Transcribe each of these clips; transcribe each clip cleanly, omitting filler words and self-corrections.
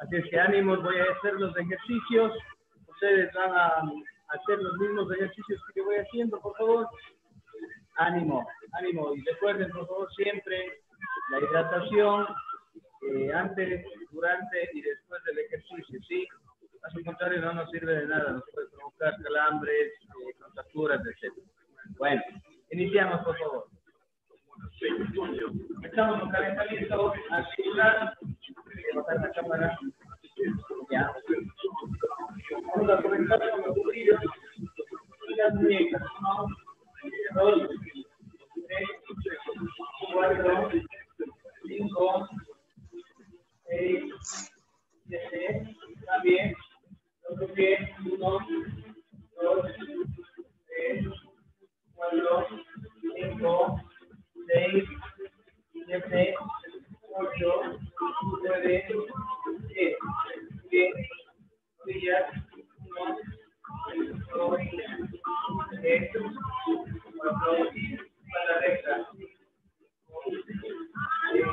Así es que ánimos, voy a hacer los ejercicios. Ustedes van a hacer los mismos ejercicios que yo voy haciendo, por favor. Ánimo, ánimo. Y recuerden, por favor, siempre la hidratación antes, durante y después del ejercicio, ¿sí? A su contrario, no nos sirve de nada. Nos puede provocar calambres, contracturas, etc. Bueno, iniciamos, por favor. Empezamos con calentamiento articular. Voy a bajar la cámara. Ya. Vamos a comenzar con los tobillos y las muñecas. 1, 2, 3, 4, 5, 6, 7. También. Otro pie. 1, 2, 3, 4, 5, 6, 7, 8, 9, 10. Bien. Rodillas. 1, 2, 3, 4, a la recta. 6, 7,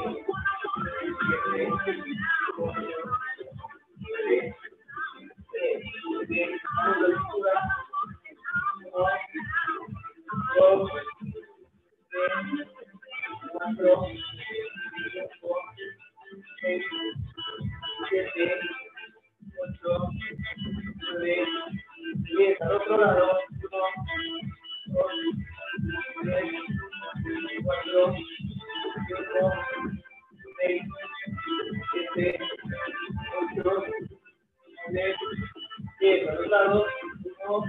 8, 9, 10. Bien. Vamos a la altura. 1, 2, 3, 4, 5, 6, 7, 8, 9, 10. Al otro lado. 1, 2, 3, 4, 5, 6, 7, 8, 9, 10. A los lados. 1,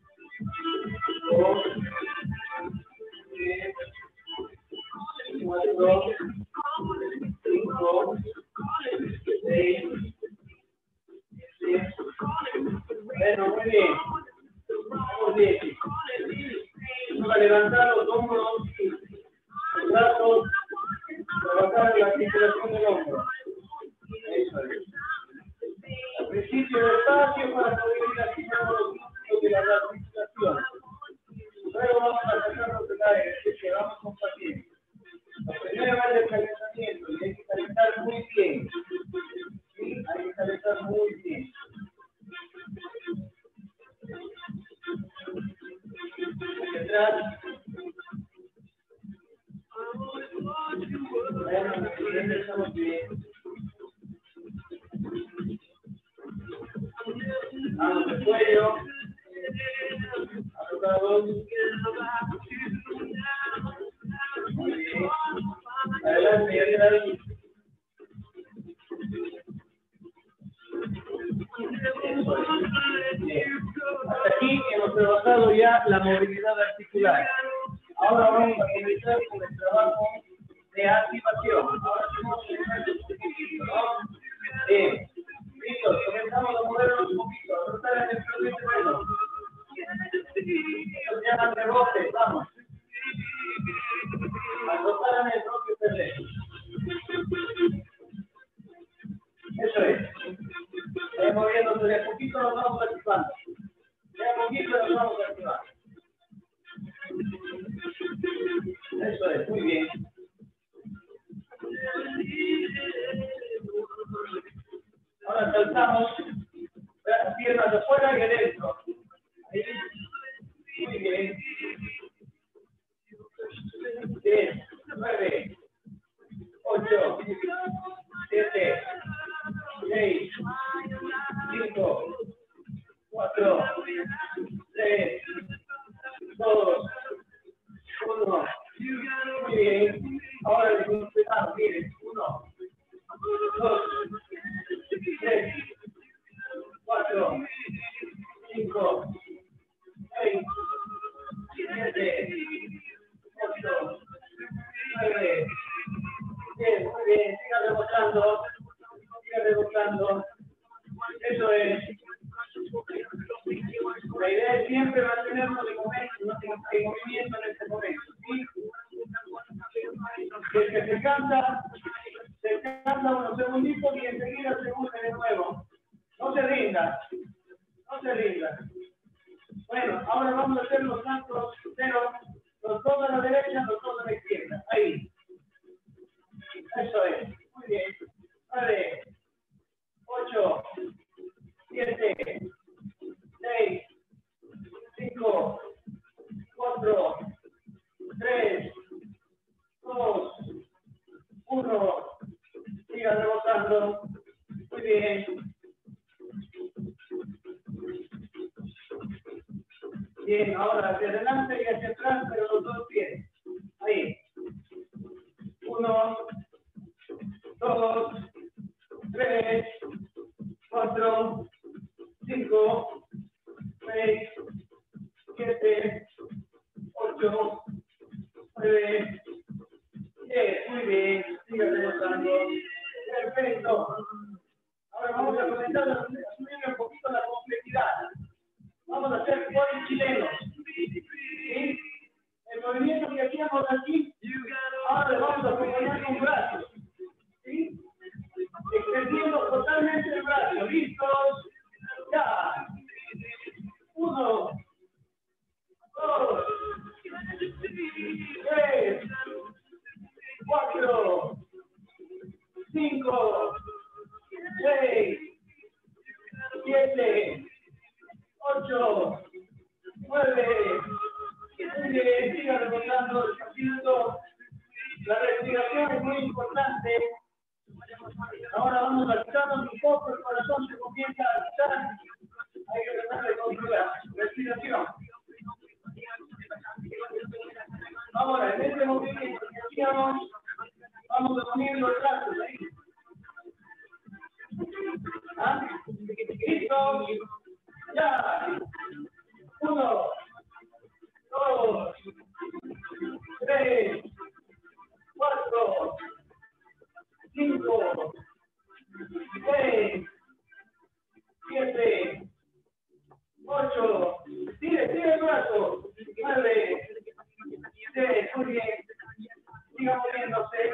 2, 3, 4, 5, 6, 7. Bueno, muy bien. Vamos bien. Vamos a levantar los hombros, los brazos, trabajar la articulación del hombro. Eso es. Al principio despacio para poder ir activando los músculos de la articulación. Luego vamos a sacarnos del aire, así que vamos con paciencia. La primera vez del calentamiento y hay que calentar muy bien. ¿Sí? Hay que calentar muy bien. Atrás. Bueno, bien, estamos bien. Vamos al cuello. Arrogados. Muy bien. Adelante, adelante. Bien. Hasta aquí hemos trabajado ya la movilidad articular. Ahora vamos a comenzar con el trabajo de activación. Ahora tenemos que hacer un poquito, ¿no? Bien. Listo, comenzamos a movernos un poquito, a rotar en el propio terreno. Eso se llama rebote, vamos. A rotar en el propio terreno. Eso es. Moviéndose de a poquito nos vamos activando. De a poquito nos vamos activando. Eso es, muy bien. Ahora saltamos piernas afuera y adentro. Ahí. Muy bien. 10, 9, 8, 7, 6, 5, 4, 3, 2, 1. Muy bien. Ahora empezamos. Miren. 1, 2, 3, 4, 5, 6, 7, 8, 9, 10. Muy bien. Siga rebotando. Siga rebotando. Eso es. La idea es siempre mantenernos en movimiento en este momento. ¿Sí? El que se cansa unos segunditos y enseguida se une de nuevo. No se rinda. No se rinda. Bueno, ahora vamos a hacer los saltos, pero los dos a la derecha, los dos a la izquierda. Ahí. Eso es. Muy bien. 9, 8, rebotando. Muy bien. Bien, ahora hacia adelante y hacia atrás, pero los dos pies. Ahí. 1, 2, 3, 4, 5, 6, 7, 8, 9, 10. Muy bien. Sigue rebotando. Perfecto. Ahora vamos a comenzar a subir un poquito la complejidad. Vamos a hacer body chilenos. ¿Sí? El movimiento que hacíamos aquí, ahora le vamos a acompañar con brazos. ¿Sí? Extendiendo totalmente el brazo. ¿Listos? Ya. 1, 2, 3, 4, 5, 6, 7, 8, 9, siga rebotando, haciendo la respiración es muy importante. Ahora vamos a quitarnos un poco, el corazón se comienza a quitar, hay que tratar de controlar. Respiración. Ahora, en este movimiento que hacíamos, vamos a poner los brazos ahí. ¿Ah? ¿Listo? Ya. 1, 2, 3, 4, 5, 6, 7, 8, tire el brazo, 9, 10, muy bien, siga moviéndose,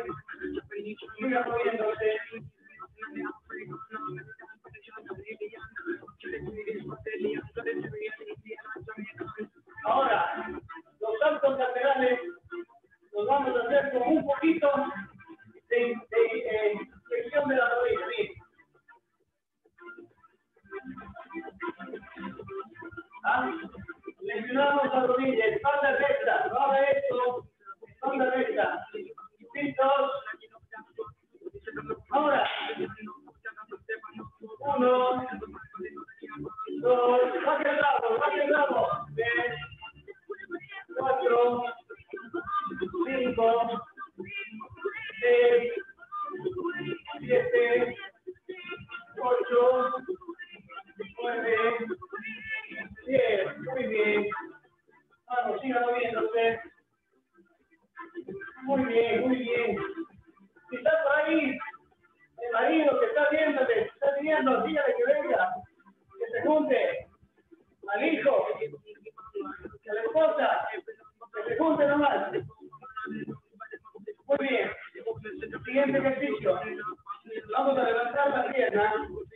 ahora, los saltos laterales los vamos a hacer con un poquito de flexión de la rodilla. ¿Sí? Flexionamos la rodilla, espalda recta, ahora esto, espalda recta. ¿Listos? Ahora, 1, 2, baje el bravo, 3, 4, 5, 6, 7, 8, 9, 10. Muy bien. Vamos, siga moviéndose. Muy bien. Si está por ahí, el marido que está viendo, dígale que venga, que se junte al hijo, a la esposa, que se junte nomás. Muy bien. Siguiente ejercicio. Vamos a levantar la pierna.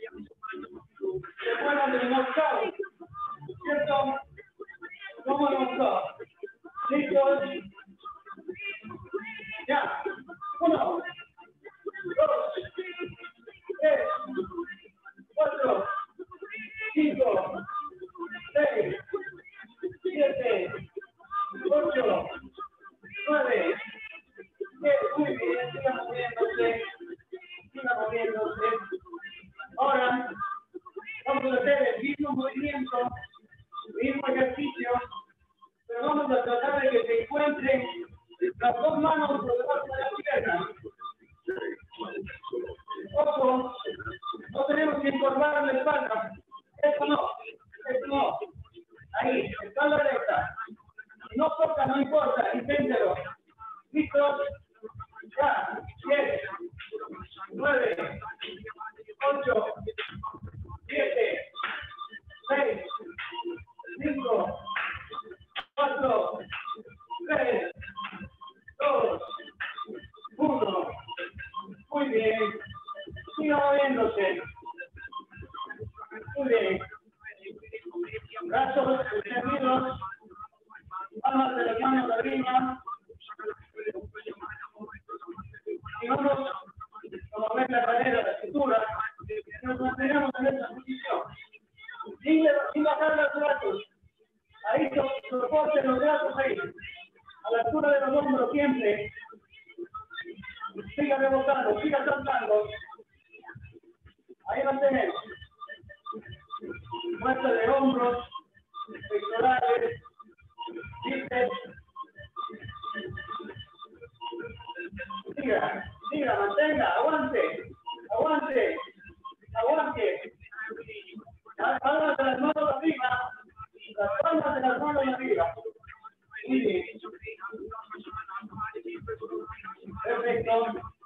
Se acuerdan del knockout, ¿cierto? ¿Cómo knockout? ¿Listos? Ya. 1, 2, 3, 4, 5, 6, 7, 8, 9, 10. Muy bien, siga moviéndose. Ahora vamos a hacer el mismo movimiento, el mismo ejercicio, pero vamos a tratar de que se encuentren las dos manos por debajo de la pierna. Ojo, no tenemos que encorvar la espalda. Eso no. Ahí, espalda recta. Si no toca, no importa, inténtelo. ¿Listos? Ya, 10, 9, 8, 7, 6, 5, 4, 3, 2, 1. Muy bien. Siga moviéndose. Muy bien. Brazos extendidos. Palmas de las manos arriba. Y vamos a mover la cadera, la cintura. Nos mantenemos en esta posición. Sin bajar los brazos. Ahí soporten los brazos ahí. A la altura de los hombros siempre. Siga rebotando, siga saltando. Ahí mantenemos. Muestra de hombros, pectorales, bíceps. Siga, mantenga, aguante. Las palmas de las manos arriba. Muy bien. Perfecto.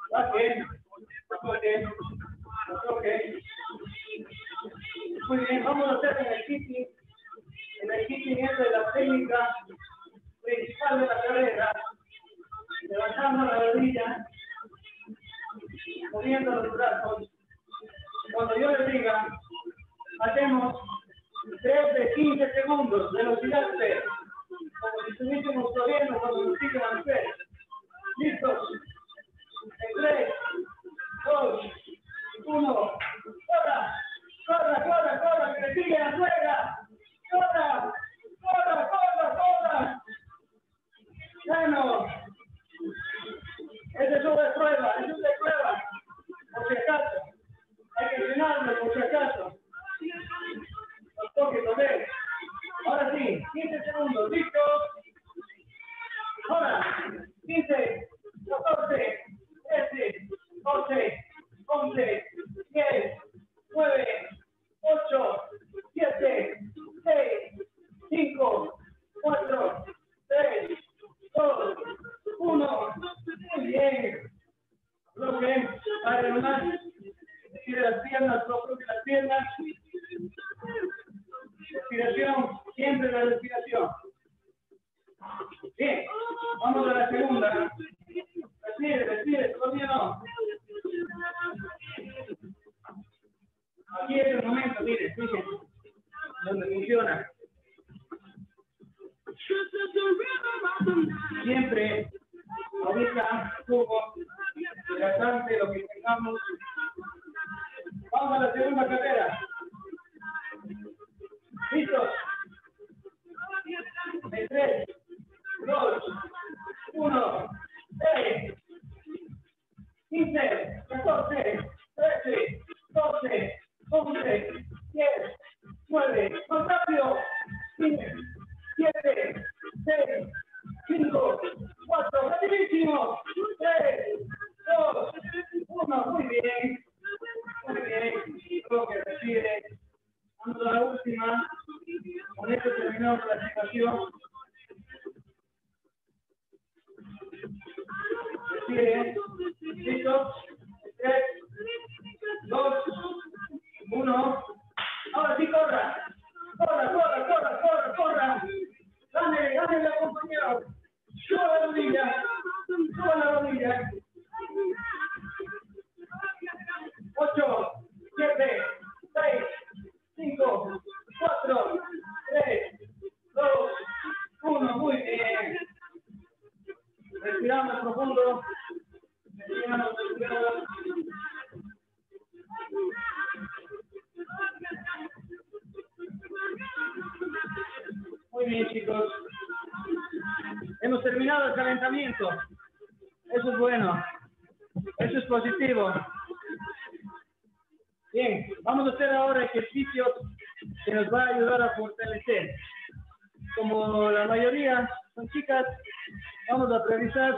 Ok. Muy bien, vamos a hacer en el kicking. En el kicking es de la técnica principal de la carrera. Levantando la rodilla, moviendo los brazos. Cuando yo les diga, hacemos 3 de 15 segundos, velocidad 3, como si estuviésemos corriendo cuando nos siguen al pie. ¿Listos? En 3, 2, 1, corra, que le sigue la suegra. Corra. Bueno, ese es de prueba, por si acaso. Hay que entrenarlo, por si acaso. Los toques, a ver. Ahora sí, 15 segundos, ¿listos? Ahora, 15, 14, 13, 12, 11, 10, 9, 8, 7, 6, 5, 4, 3, 2, 1. Muy bien. Bloque, padre nomás. Estire las piernas, bloque las piernas. Respiración, siempre la respiración. Bien, vamos a la segunda. Respire, todavía no. Aquí es el momento, mire, fíjense, donde funciona. Siempre, ahorita, jugo, hidratante, lo que tengamos. Vamos a la segunda carrera. ¿Listos? En 3, 2, 1, 6, 15, 14, 13, 12, 11, 10, 9, más rápido, 15, 7, 6, 5, 4, rapidísimo, 3, 2, 1, muy bien, creo que respire. Vamos a la última, con esto terminamos la situación. Respire, ¿listos? 3, 2, 1, ahora sí corra, gánele compañero, suba la rodilla, 8, 7, 6, 5, 4, 3, 2, 1, muy bien. Respiramos profundo, respiramos. Muy bien, chicos. Hemos terminado el calentamiento. Eso es bueno. Eso es positivo. Bien, vamos a hacer ahora ejercicios que nos va a ayudar a fortalecer. Como la mayoría son chicas, vamos a previsar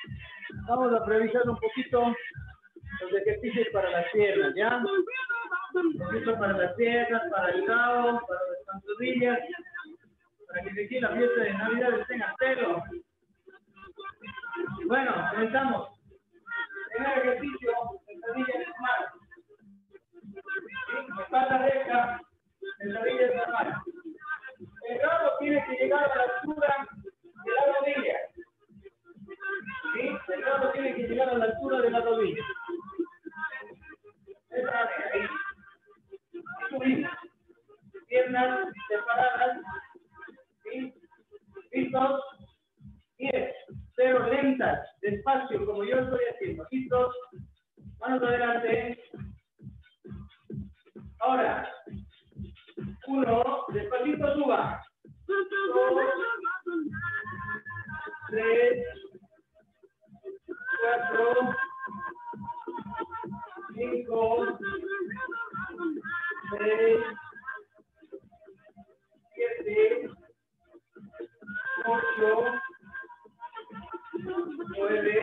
un poquito los ejercicios para las piernas, ¿ya? Un poquito para las piernas, para el lado, para las pantorrillas, para que aquí la fiesta de Navidad esté en pelo. Bueno, comenzamos. Primer ejercicio, sentadilla normal. Espalda recta, sentadilla normal. El grado tiene que llegar a la altura de la rodilla. ¿Sí? El grado tiene que llegar a la altura de la rodilla. Ahí. Subimos. Piernas separadas. ¿Sí? ¿Listos? 10. 0 lentas, despacio, como yo estoy haciendo. ¿Listos? Manos adelante. Ahora. 1, despacito suba. 2, 3, 4, 5, 6, 7, 8, 9,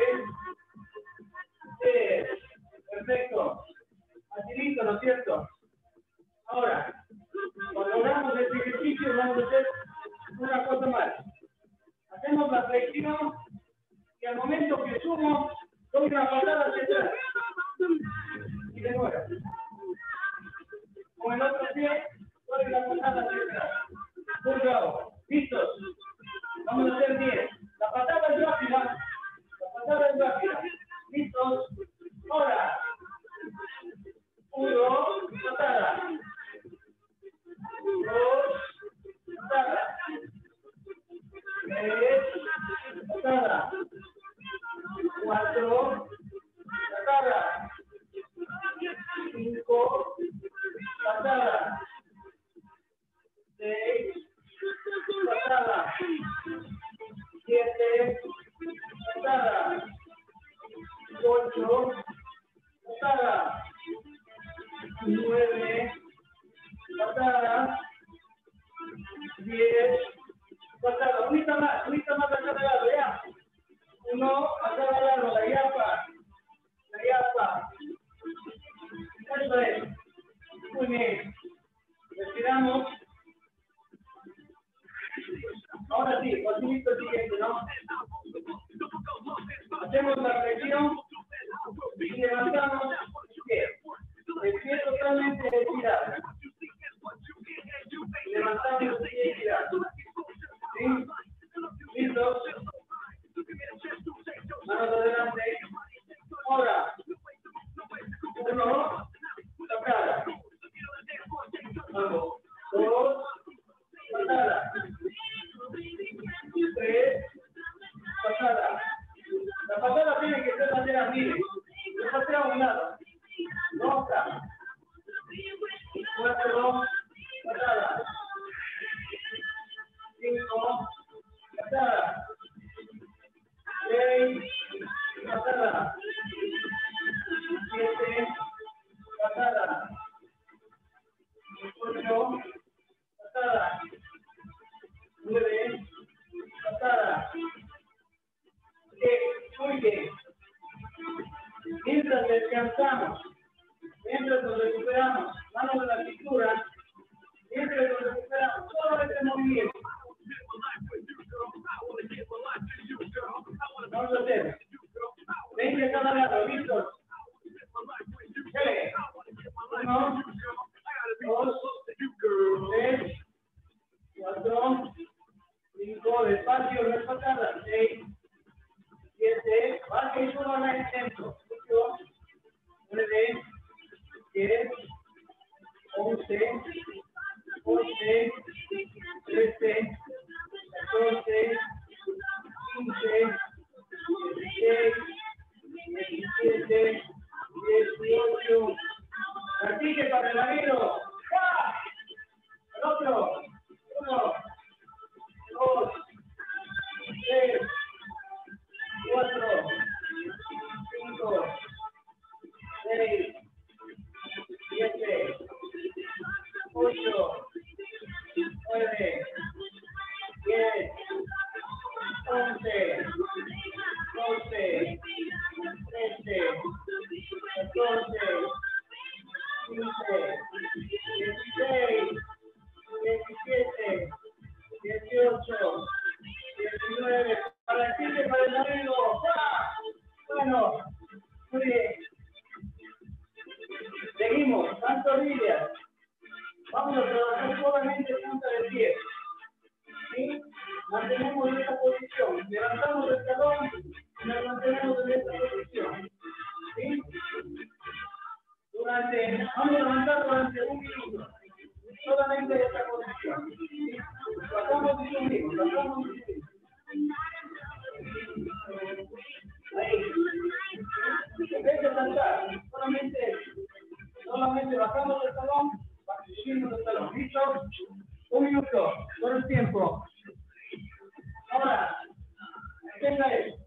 10. Perfecto. Facilito, ¿no es cierto? Ahora, cuando hagamos este ejercicio, vamos a hacer una cosa más. Hacemos la flexión y al momento que sumo, doy una patada hacia atrás. Y de nuevo. Con el otro pie, doy una patada hacia atrás. Muy bravo. ¿Listos? Vamos a hacer 10. La patada es rápida. La patada es rápida. ¿Listos? Ahora. 1, patada. 2, patada. 3, patada. 4, patada. 5, patada. 6, patada. 7, patada. 8, patada. 9, patada. 10, patada. Unita más a cada lado, ya. 1 a cada lado, la yapa. La yapa. Eso es. Muy bien. Respiramos. Ahora sí, facilito el siguiente, ¿no? Hacemos la flexión y levantamos el pie. El pie totalmente estirado. Levantamos el pie estirado. ¿Sí? ¿Listos? Manos adelante. Ahora. 1, patada. Vamos. 2, patada. 3, patada. La patada tiene que ser bandera libre. No pasea a un lado. 2, 4, patada. 5, patada. 6, patada. 7, patada. 8, patada. 9, patada. Muy bien. Mientras descansamos, mientras nos recuperamos, manos de la cintura, mientras nos recuperamos, todo este movimiento. Vamos a hacer 20 a cada lado, ¿listos? 1, 2, 3, 4, 5, despacio, no es patada, 6, 7, baja y suba en el centro, 8, 9, 10, 11, 12, 13, 14, 15, 16, 17, 18. Practique para el amigo. ¡Ah! El otro. 1, 2, 3, 4, 5, 6, 7, 8, 9, 10, 11, 12, 13, 14, 15, 16, 17, 18, 19, para el siguiente, para el amigo. ¡Ah! Bueno, muy bien. Seguimos, pantorrillas. Vamos a trabajar solamente punta del pie. ¿Sí? Mantenemos esta posición. Levantamos el talón y nos mantenemos en esta posición. ¿Sí? Vamos a levantar durante 1 minuto. Solamente esta posición. ¿Sí? Pasamos y subimos, pasamos y subimos. Ahí. En vez de saltar, solamente bajamos el talón, subimos el talón. ¿Listo? 1 minuto, todo el tiempo. Ahora, tenga eso.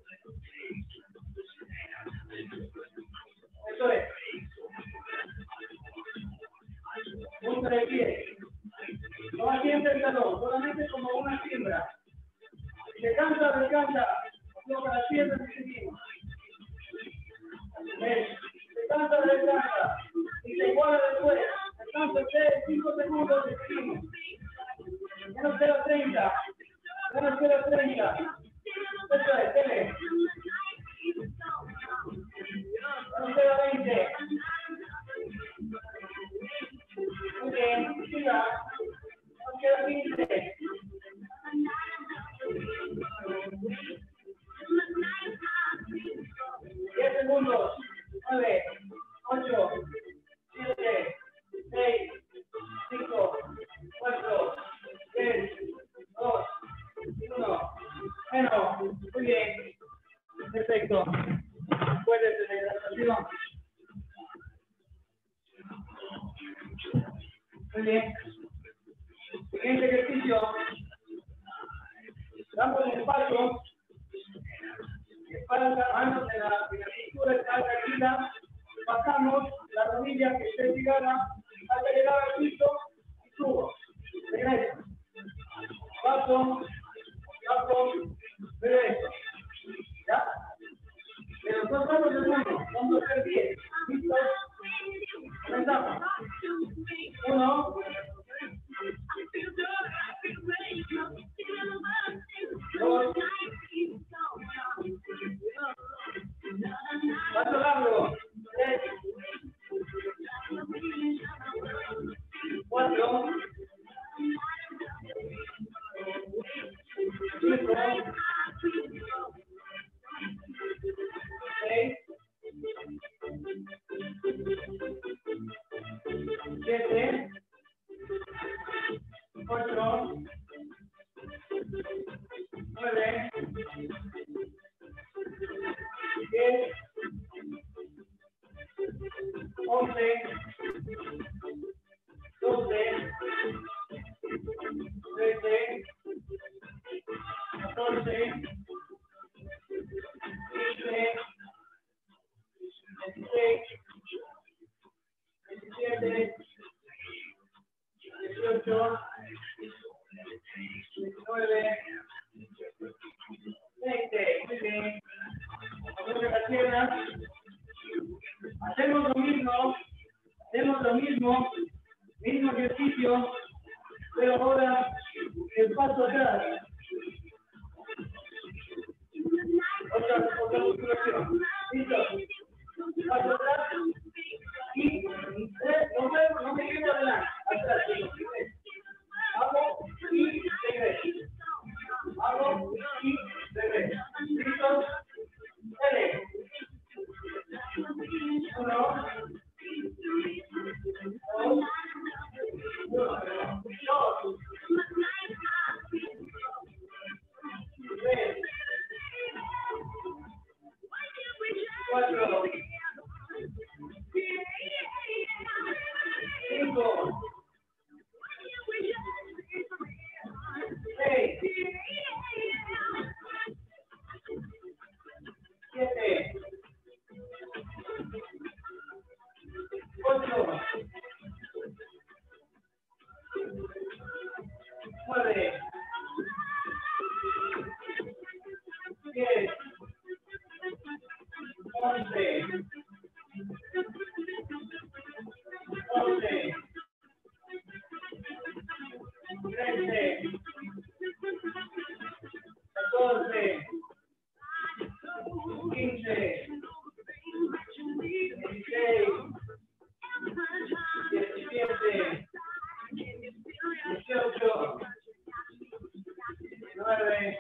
Eso es. punta de pie. No asiente el talón, solamente como una siembra. Si se cansa, descansa. Toca las piernas y seguimos. Se cansa, descansa. Y se iguala después. Descansa 5 segundos y seguimos. Menos 0.30. Menos 0.30. Eso es, tele. Menos 0.20. Muy bien, siga. Nos queda 15. 10 segundos. 9, 8, 7, 6, 5, 4, 3, 2, 1. Bueno, muy bien. Perfecto. Después de la hidratación. Muy bien. Siguiente ejercicio. Damos el espacio. Espalda, manos en la cintura, espalda erguida. Bajamos la rodilla que esté tirada hasta llegar al piso y subo. Regreso. Paso, regreso. ¿Ya? De los dos lados del mundo, vamos a hacer 10. ¿Listos? Comenzamos. 1, 2, paso largo, 3, 4, 5, 6, 7, 8, 9, 10, 11, 12, 13, 14, 15, 16, 17, 18, 19, 20. Muy bien. Apoya la pierna. Hacemos lo mismo, mismo ejercicio, pero ahora el paso atrás. Otra musculación. ¿Listo? Paso atrás. Y no me quedo adelante. Atrás. Hago y regreso. Hago y regreso. ¿Listo? Dale. 1, 2, 3, 4, 5, 6, 7, 8, 9, 10, 11, 12, 13, 14, 15, 16, 17, 18, 19,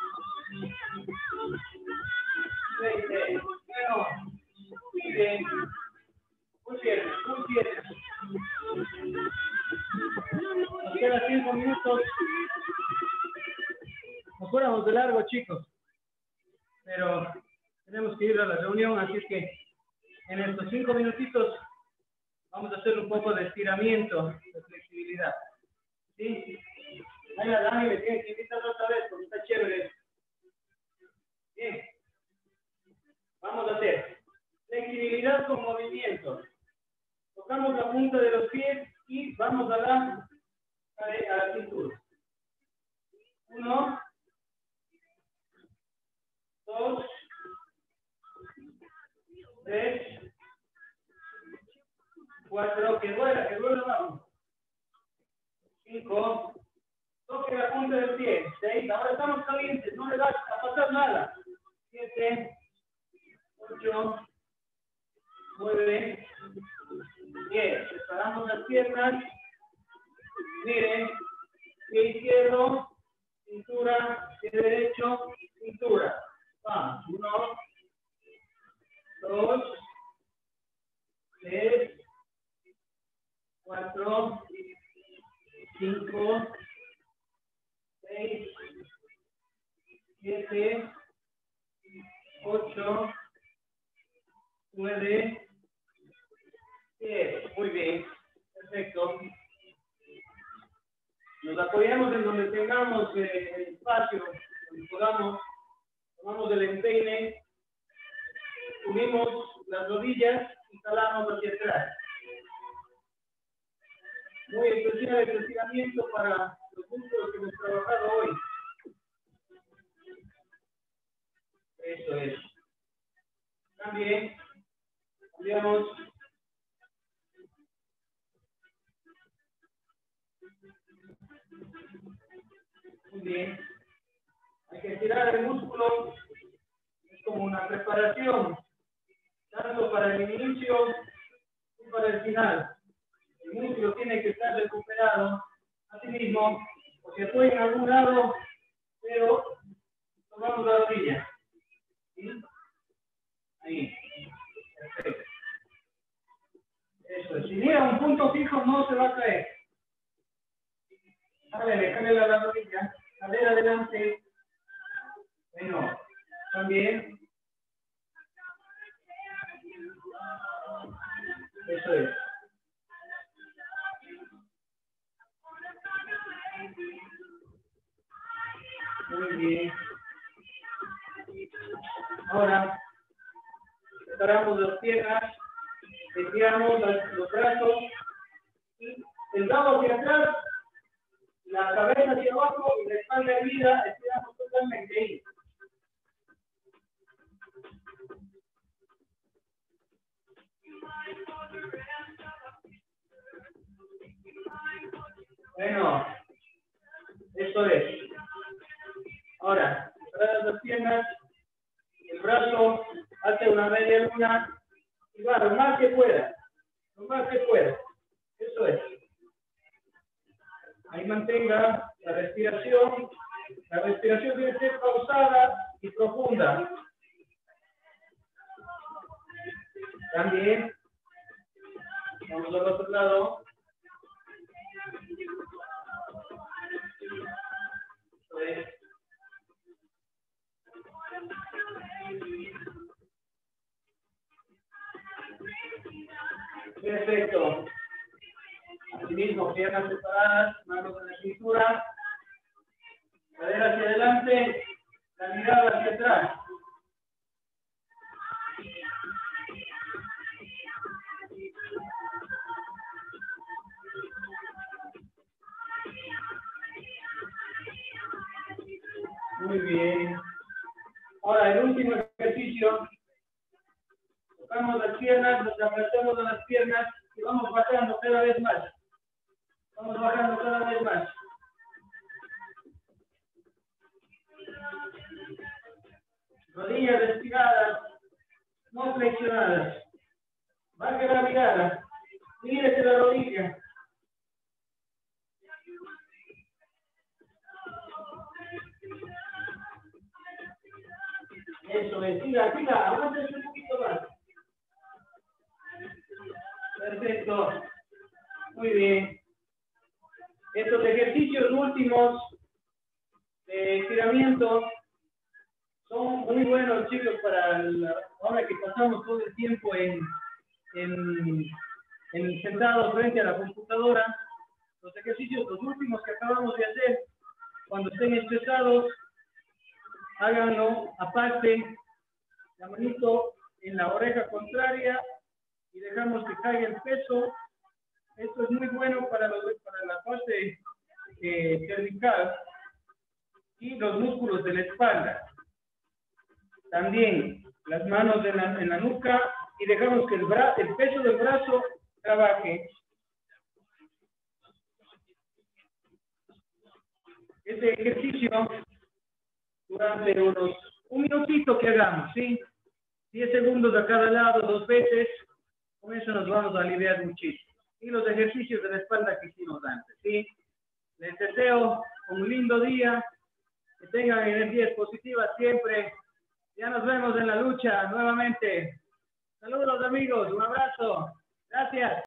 20. Bueno, muy bien. Muy bien, muy bien. Nos quedan 5 minutos. Nos fuéramos de largo, chicos. Pero tenemos que ir a la reunión, así que en estos 5 minutitos vamos a hacer un poco de estiramiento, de flexibilidad. ¿Sí? Ahí la Dani me tiene que invitar otra vez porque está chévere. Bien. Vamos a hacer flexibilidad con movimientos. Tocamos la punta de los pies y vamos a la cintura. 1, 2, 3, 4, que duela, vamos. 5, toque la punta del pie. 6, ahora estamos calientes, no le va a pasar nada. 7, 8, 9, 10. Separamos las piernas. Miren, pie izquierdo, cintura, pie derecho, cintura. Vamos, 1, 2, 3, 4, 5, 6, 7, 8, 9, 10. Muy bien, perfecto. Nos apoyamos en donde tengamos el espacio, donde podamos, tomamos el empeine, unimos las rodillas y jalamos hacia atrás. Muy especial el estiramiento para los músculos que hemos trabajado hoy. Eso es. También cambiamos. Muy bien. Hay que estirar el músculo. Es como una preparación, tanto para el inicio como para el final. El músculo tiene que estar recuperado a sí mismo, porque fue en algún lado, pero tomamos la orilla. ¿Sí? Ahí. Perfecto. Eso es. Si llega a un punto fijo, no se va a caer. Dale, déjale la rodilla. Cadera adelante. Bueno, también. Eso es. Muy bien. Ahora, separamos las piernas, estiramos los brazos, y el lado hacia atrás, la cabeza hacia abajo y la espalda erguida, estiramos totalmente ahí. Bueno, eso es. Ahora, separas las piernas, el brazo hace una media luna y va lo más que pueda, lo más que pueda. Eso es. Ahí mantenga la respiración. La respiración debe ser pausada y profunda. También, vamos al otro lado. Eso es. Perfecto. Asimismo, piernas separadas, manos en la cintura, cadera hacia adelante, la mirada hacia atrás. Muy bien. Ahora, el último ejercicio. Tocamos las piernas, nos apretamos a las piernas y vamos bajando cada vez más. Vamos bajando cada vez más. Rodillas estiradas, no flexionadas. Baje la mirada. Mírese la rodilla. Eso es. Siga, aguántese un poquito más. Perfecto. Muy bien. Estos ejercicios últimos de estiramiento son muy buenos, chicos, para ahora que pasamos todo el tiempo sentados frente a la computadora. Los ejercicios, los últimos que acabamos de hacer, cuando estén estresados, háganlo aparte, la manito en la oreja contraria y dejamos que caiga el peso Esto es muy bueno para la fase cervical y los músculos de la espalda. También las manos en la nuca y dejamos que el peso del brazo trabaje. Este ejercicio durante un minutito que hagamos, ¿sí? 10 segundos a cada lado, 2 veces. Con eso nos vamos a aliviar muchísimo. Y los ejercicios de la espalda que hicimos antes, ¿sí? Les deseo un lindo día, que tengan energías positivas siempre. Ya nos vemos en la lucha nuevamente. Saludos amigos, un abrazo. Gracias.